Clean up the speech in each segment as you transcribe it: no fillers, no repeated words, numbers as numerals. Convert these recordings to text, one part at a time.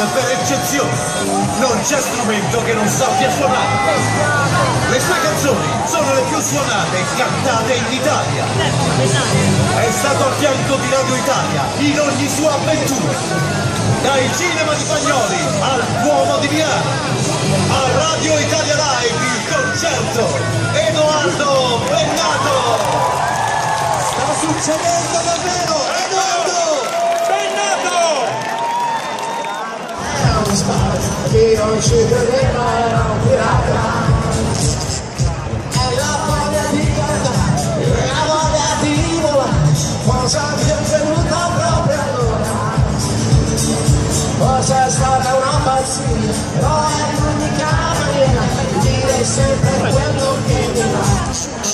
per eccezione. Non c'è strumento che non sappia suonare. Le sue canzoni sono le più suonate e cantate in Italia. È stato a fianco di Radio Italia in ogni sua avventura. Dal cinema di Bagnoli al Duomo di Milano, a Radio Italia Live il concerto Edoardo Bennato. Sta succedendo davvero, Edoardo Bennato! È uno spazio che non ci credeva, era un pirata. È la voglia di cantare, è la voglia di volare, cosa mi è venuta proprio allora. Forse è stata una pazzia, però è l'unica maniera di dire sempre quello che mi va.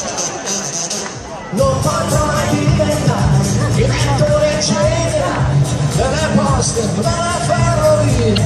Non potrò mai diventare direttore generale delle poste, delle ferrovie.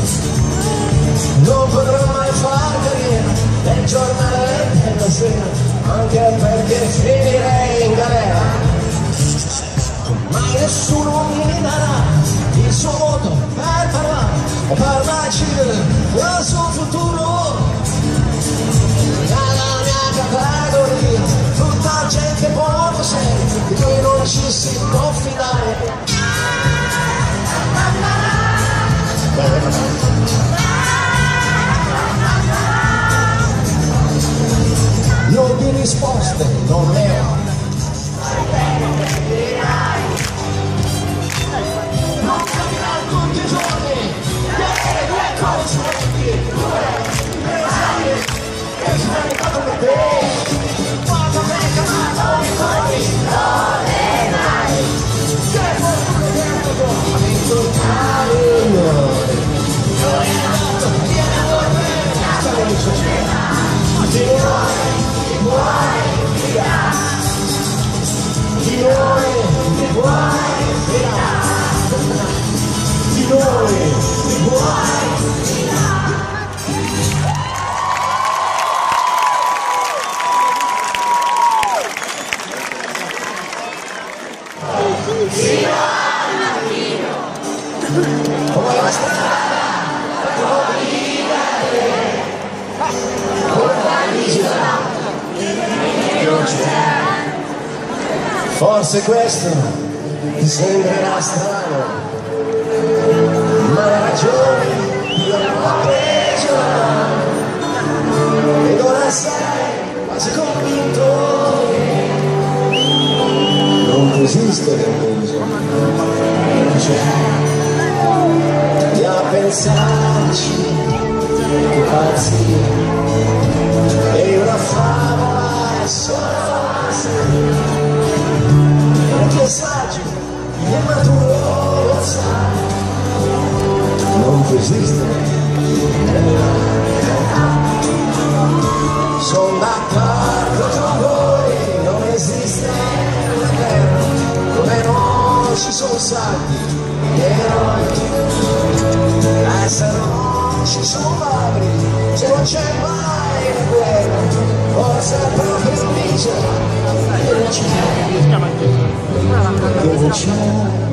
Non potrò mai far carriera nel giornale della sera, anche perché finirei in galera. Mai nessuno mi darà il suo voto per parlare o per decidere del suo futuro. Nella mia categoria tutta gente poco seria di cui non ci si può fidare. Io di risposte non ne ho. Non capirà tutti i giorni, due cose che si danno come te. Quando me ne chiamato i cuori, non è mai. Che fortuna che è tutto, ma mi toccare noi. Noi è andato, viene a dormire, stavo in società. Di noi, via. Di noi, via. Di noi, via. Come la strada, forse questo ti sembrerà strano, ma hai ragione, io non ho preso, ed ora sei quasi convinto che non esiste l'illuso, non c'è. E a pensarci, che pazzia, è una favola sola. Perché saggio e maturo lo sai, non può esistere. Sono d'accordo con voi, non esiste una terra dove non ci sono salti gli eroi. Se non ci sono ladri, se non c'è mai la guerra, forse è proprio l'isola che non c'è.